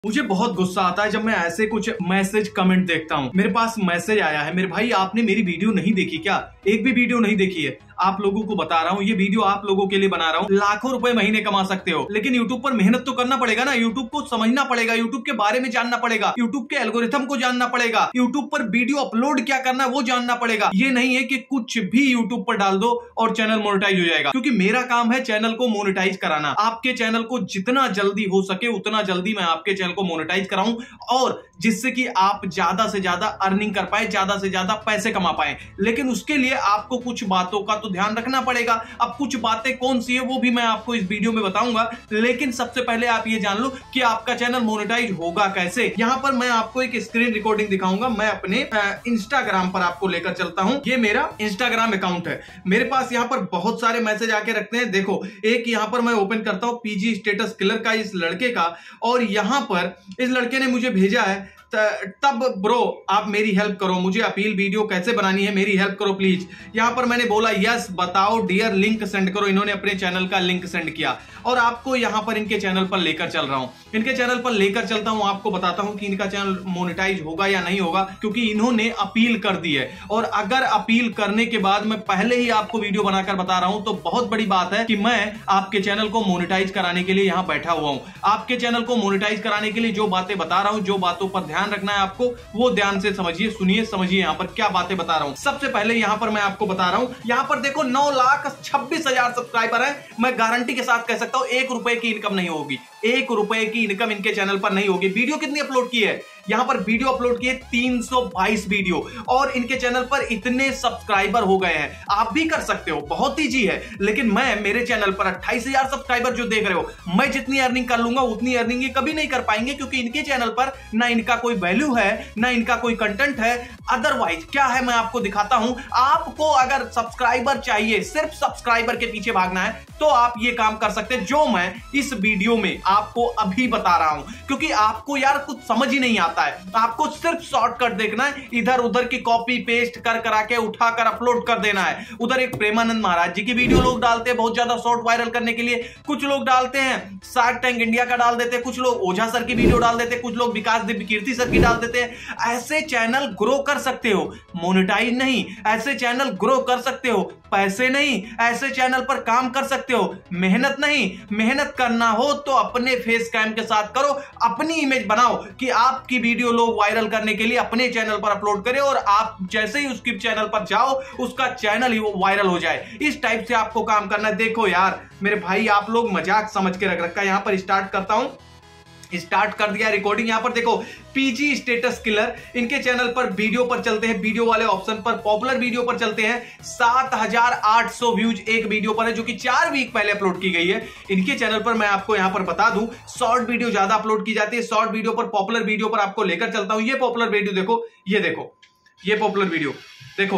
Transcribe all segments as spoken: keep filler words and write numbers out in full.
मुझे बहुत गुस्सा आता है जब मैं ऐसे कुछ मैसेज कमेंट देखता हूँ। मेरे पास मैसेज आया है, मेरे भाई आपने मेरी वीडियो नहीं देखी क्या? एक भी वीडियो नहीं देखी है? आप लोगों को बता रहा हूँ, ये वीडियो आप लोगों के लिए बना रहा हूँ। लाखों रुपए महीने कमा सकते हो, लेकिन यूट्यूब पर मेहनत तो करना पड़ेगा ना। यूट्यूब को समझना पड़ेगा, यूट्यूब के बारे में जानना पड़ेगा, यूट्यूब के एल्गोरिथम को जानना पड़ेगा, यूट्यूब पर वीडियो अपलोड क्या करना है वो जानना पड़ेगा। ये नहीं है कि कुछ भी यूट्यूब पर डाल दो और चैनल मोनेटाइज हो जाएगा, क्योंकि मेरा काम है चैनल को मोनेटाइज कराना। आपके चैनल को जितना जल्दी हो सके उतना जल्दी मैं आपके चैनल को मोनेटाइज कराऊं, और जिससे कि आप ज्यादा से ज्यादा अर्निंग कर पाए, ज्यादा से ज्यादा पैसे कमा पाए। लेकिन उसके लिए आपको कुछ बातों का तो ध्यान रखना पड़ेगा। अब कुछ बातें कौन सी है वो भी मैं आपको इस वीडियो में बताऊंगा, लेकिन सबसे पहले आप ये जान लो कि आपका चैनल मोनेटाइज होगा कैसे। यहां पर मैं आपको एक स्क्रीन रिकॉर्डिंग दिखाऊंगा। मैं अपने इंस्टाग्राम पर आपको लेकर चलता हूं। ये मेरा इंस्टाग्राम अकाउंट है। मेरे पास यहां पर बहुत सारे मैसेज आके रखते हैं। देखो, एक यहां पर मैं ओपन करता हूं, पीजी स्टेटस किलर का, इस लड़के का, और यहां पर इस लड़के ने मुझे भेजा है, तब ब्रो आप मेरी हेल्प करो, मुझे अपील वीडियो कैसे बनानी है, मेरी हेल्प करो प्लीज। यहां पर मैंने बोला यस बताओ डियर, लिंक सेंड करो। इन्होंने अपने चैनल का लिंक सेंड किया और आपको यहां पर इनके चैनल पर लेकर चल रहा हूं। इनके चैनल पर लेकर चलता हूं, आपको बताता हूं कि इनका चैनल मोनेटाइज होगा या नहीं होगा, क्योंकि इन्होंने अपील कर दी है। और अगर अपील करने के बाद मैं पहले ही आपको वीडियो बनाकर बता रहा हूं, तो बहुत बड़ी बात है कि मैं आपके चैनल को मोनेटाइज कराने के लिए यहां बैठा हुआ हूं। आपके चैनल को मोनेटाइज कराने के लिए जो बातें बता रहा हूं, जो बातों पर ध्यान रखना है आपको, वो ध्यान से समझिए, सुनिए, समझिए यहां पर क्या बातें बता रहा हूं। सबसे पहले यहां पर मैं आपको बता रहा हूं, यहां पर देखो नौ लाख छब्बीस हजार सब्सक्राइबर है। मैं गारंटी के साथ कह सकता हूं एक रुपए की इनकम नहीं होगी, एक रुपए की इनकम इनके चैनल पर नहीं होगी। वीडियो कितनी अपलोड की है? यहां पर वीडियो अपलोड किए तीन सौ बाईस वीडियो, और इनके चैनल पर इतने सब्सक्राइबर हो गए हैं। आप भी कर सकते हो, बहुत ईजी है। लेकिन मैं मेरे चैनल पर अट्ठाईस हजार सब्सक्राइबर जो देख रहे हो, मैं जितनी अर्निंग कर लूंगा उतनी अर्निंग ये कभी नहीं कर पाएंगे, क्योंकि इनके चैनल पर ना इनका कोई वैल्यू है, ना इनका कोई कंटेंट है। अदरवाइज क्या है मैं आपको दिखाता हूं। आपको अगर सब्सक्राइबर चाहिए, सिर्फ सब्सक्राइबर के पीछे भागना है, तो आप ये काम कर सकते हैं जो मैं इस वीडियो में आपको अभी बता रहा हूं। क्योंकि आपको यार कुछ समझ ही नहीं आता है, आपको सिर्फ शॉर्टकट देखना है, इधर उधर की कॉपी पेस्ट कर करा के उठाकर अपलोड कर देना है। उधर एक प्रेमानंद महाराज जी की वीडियो लोग डालते हैं बहुत ज्यादा शॉर्ट वायरल करने के लिए, कुछ लोग डालते हैं शार्क टैंक इंडिया का डाल देते हैं, कुछ लोग ओझा सर की वीडियो डाल देते हैं, कुछ लोग विकास दिव्य कीर्ति सर की डाल देते हैं। ऐसे चैनल ग्रो कर सकते हो, मोनेटाइज नहीं। ऐसे चैनल ग्रो कर सकते हो, पैसे नहीं। ऐसे चैनल पर काम कर सकते हो, मेहनत नहीं। मेहनत करना हो तो अपने फेस कैम के साथ करो, अपनी इमेज बनाओ कि आपकी वीडियो लोग वायरल करने के लिए अपने चैनल पर अपलोड करें, और आप जैसे ही उसके चैनल पर जाओ उसका चैनल ही वो वायरल हो जाए। इस टाइप से आपको काम करना है। देखो यार मेरे भाई, आप लोग मजाक समझ के रख रखा है। यहां पर स्टार्ट करता हूं, स्टार्ट कर दिया रिकॉर्डिंग। यहां पर देखो पीजी स्टेटस किलर, इनके चैनल पर वीडियो पर चलते हैं, वीडियो वाले ऑप्शन पर, पॉपुलर वीडियो पर चलते हैं। सात हजार आठ सौ व्यूज एक वीडियो पर है, जो कि चार वीक पहले अपलोड की गई है। इनके चैनल पर मैं आपको यहां पर बता दूं, शॉर्ट वीडियो ज्यादा अपलोड की जाती है। शॉर्ट वीडियो पर, पॉपुलर वीडियो पर आपको लेकर चलता हूं। ये पॉपुलर वीडियो देखो, ये देखो, ये पॉपुलर वीडियो देखो,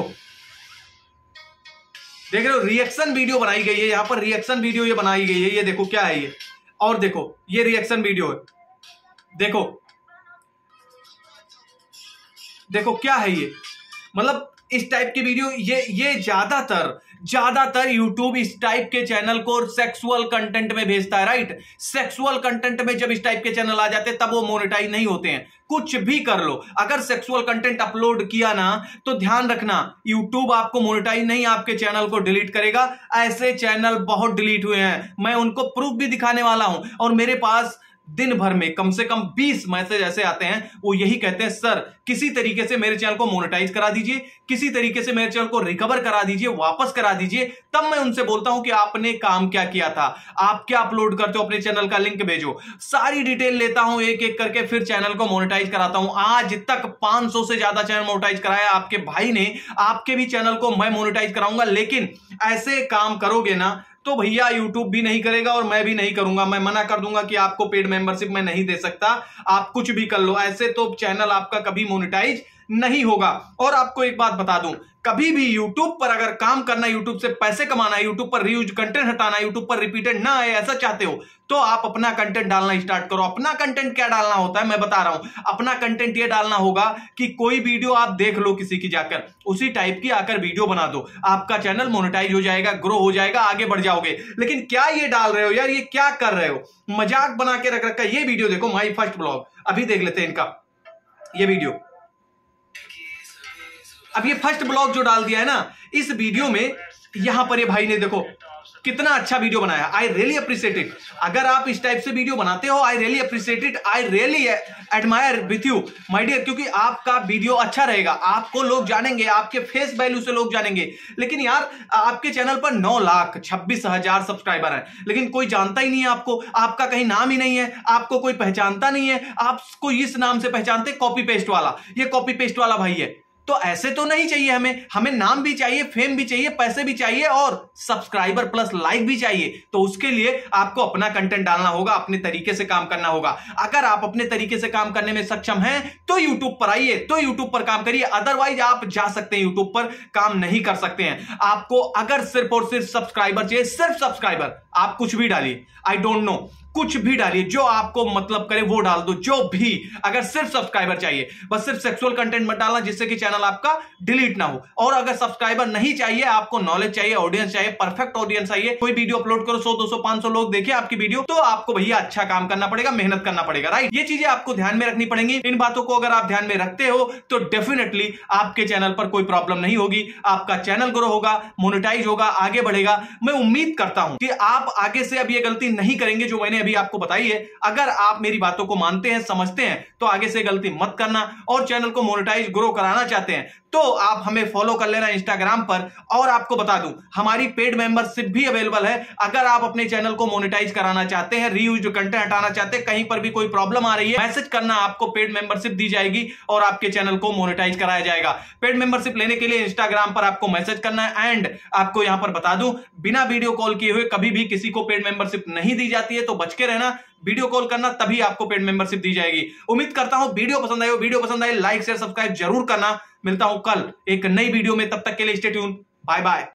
देख रहे हो, रिएक्शन वीडियो बनाई गई है। यहां पर रिएक्शन वीडियो ये बनाई गई है, ये देखो क्या है ये, और देखो ये रिएक्शन वीडियो है, देखो देखो क्या है ये। मतलब इस टाइप की वीडियो, ये ये ज्यादातर ज्यादातर यूट्यूब इस टाइप के चैनल को सेक्सुअल कंटेंट में भेजता है, राइट। सेक्सुअल कंटेंट में जब इस टाइप के चैनल आ जाते हैं तब वो मोनेटाइज नहीं होते हैं। कुछ भी कर लो, अगर सेक्सुअल कंटेंट अपलोड किया ना, तो ध्यान रखना यूट्यूब आपको मोनेटाइज नहीं, आपके चैनल को डिलीट करेगा। ऐसे चैनल बहुत डिलीट हुए हैं, मैं उनको प्रूफ भी दिखाने वाला हूं। और मेरे पास दिन भर में कम से कम बीस मैसेज ऐसे आते हैं, वो यही कहते हैं सर किसी तरीके से मेरे चैनल को मोनेटाइज करा दीजिए, किसी तरीके से मेरे चैनल को रिकवर करा दीजिए, वापस करा दीजिए। तब मैं उनसे बोलता हूं कि आपने काम क्या किया था, आप क्या अपलोड करते हो, अपने चैनल का लिंक भेजो। सारी डिटेल लेता हूं एक एक करके, फिर चैनल को मोनेटाइज कराता हूं। आज तक पांच सौ से ज्यादा चैनल मोनेटाइज कराया आपके भाई ने। आपके भी चैनल को मैं मोनेटाइज कराऊंगा, लेकिन ऐसे काम करोगे ना तो भैया यूट्यूब भी नहीं करेगा और मैं भी नहीं करूंगा। मैं मना कर दूंगा कि आपको पेड मेंबरशिप मैं नहीं दे सकता, आप कुछ भी कर लो। ऐसे तो चैनल आपका कभी मोनेटाइज नहीं होगा। और आपको एक बात बता दूं, कभी भी YouTube पर अगर काम करना, YouTube से पैसे कमाना, YouTube पर रीयूज कंटेंट हटाना, YouTube पर रिपीटेड ना आए, ऐसा चाहते हो तो आप अपना कंटेंट डालना स्टार्ट करो। अपना कंटेंट क्या डालना होता है मैं बता रहा हूं। अपना कंटेंट ये डालना होगा कि कोई वीडियो आप देख लो किसी की, जाकर उसी टाइप की आकर वीडियो बना दो, आपका चैनल मोनेटाइज हो जाएगा, ग्रो हो जाएगा, आगे बढ़ जाओगे। लेकिन क्या ये डाल रहे हो यार, ये क्या कर रहे हो, मजाक बना के रख रखा है। ये वीडियो देखो, माई फर्स्ट ब्लॉग, अभी देख लेते हैं इनका ये वीडियो। अब ये फर्स्ट ब्लॉग जो डाल दिया है ना, इस वीडियो में यहां पर ये भाई ने देखो कितना अच्छा वीडियो बनाया। I really appreciate it. अगर आप इस टाइप से वीडियो बनाते हो, I really appreciate it, I really admire with you my dear, क्योंकि आपका वीडियो अच्छा रहेगा, आपको लोग जानेंगे, आपके फेस वैल्यू से लोग जानेंगे। लेकिन यार आपके चैनल पर नौ लाख छब्बीस हजार सब्सक्राइबर हैं, लेकिन कोई जानता ही नहीं है आपको, आपका कहीं नाम ही नहीं है, आपको कोई पहचानता नहीं है। आपको इस नाम से पहचानते कॉपी पेस्ट वाला, ये कॉपी पेस्ट वाला भाई है। तो ऐसे तो नहीं चाहिए हमें, हमें नाम भी चाहिए, फेम भी चाहिए, पैसे भी चाहिए और सब्सक्राइबर प्लस लाइक भी चाहिए। तो उसके लिए आपको अपना कंटेंट डालना होगा, अपने तरीके से काम करना होगा। अगर आप अपने तरीके से काम करने में सक्षम हैं तो यूट्यूब पर आइए, तो यूट्यूब पर काम करिए। अदरवाइज आप जा सकते हैं यूट्यूब पर काम नहीं कर सकते हैं। आपको अगर सिर्फ और सिर्फ सब्सक्राइबर चाहिए, सिर्फ सब्सक्राइबर, आप कुछ भी डालिए, आई डोंट नो, कुछ भी डालिए जो आपको मतलब करे वो डाल दो, जो भी। अगर सिर्फ सब्सक्राइबर चाहिए, बस सिर्फ सेक्सुअल कंटेंट मत डालना जिससे कि चैनल आपका डिलीट ना हो। और अगर सब्सक्राइबर नहीं चाहिए, आपको नॉलेज चाहिए, ऑडियंस चाहिए, परफेक्ट ऑडियंस चाहिए, कोई वीडियो अपलोड करो, सौ दो सौ पांच सौ लोग देखे आपकी वीडियो, तो आपको भैया अच्छा काम करना पड़ेगा, मेहनत करना पड़ेगा, राइट। ये चीजें आपको ध्यान में रखनी पड़ेंगी। इन बातों को अगर आप ध्यान में रखते हो तो डेफिनेटली आपके चैनल पर कोई प्रॉब्लम नहीं होगी, आपका चैनल ग्रो होगा, मोनेटाइज होगा, आगे बढ़ेगा। मैं उम्मीद करता हूं कि आप आगे से अब ये गलती नहीं करेंगे जो मैंने अभी आपको बताई है। अगर आप मेरी बातों को मानते हैं, समझते हैं, तो आगे से गलती मत करना। और चैनल को मोनेटाइज ग्रो कराना चाहते हैं तो आप हमें फॉलो कर लेना इंस्टाग्राम पर। और आपको बता दूं, हमारी पेड मेंबरशिप भी अवेलेबल है। अगर आप अपने चैनल को मोनेटाइज कराना चाहते हैं, रीयूज्ड कंटेंट हटाना चाहते हैं, कहीं पर भी कोई प्रॉब्लम आ रही है, मैसेज करना, आपको पेड मेंबरशिप दी जाएगी और आपके चैनल को मोनेटाइज कराया जाएगा। पेड मेंबरशिप लेने के लिए इंस्टाग्राम पर आपको मैसेज करना है। एंड आपको यहां पर बता दूं, बिना वीडियो कॉल किए हुए कभी भी किसी को पेड मेंबरशिप नहीं दी जाती है, तो बच के रहना। वीडियो कॉल करना, तभी आपको पेड मेंबरशिप दी जाएगी। उम्मीद करता हूं वीडियो पसंद आई हो। वीडियो पसंद आई लाइक शेयर सब्सक्राइब जरूर करना। मिलता हूं कल एक नई वीडियो में, तब तक के लिए स्टे ट्यून, बाय बाय।